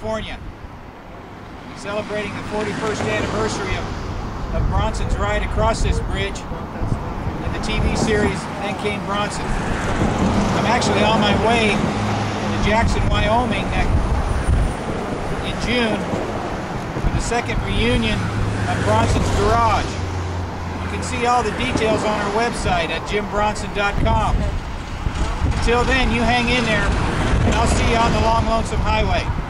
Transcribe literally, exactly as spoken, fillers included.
California. Celebrating the forty-first anniversary of, of Bronson's ride across this bridge in the T V series Then Came Bronson. I'm actually on my way to Jackson, Wyoming in June for the second reunion of Bronson's Garage. You can see all the details on our website at jim bronson dot com. Until then, you hang in there, and I'll see you on the Long Lonesome Highway.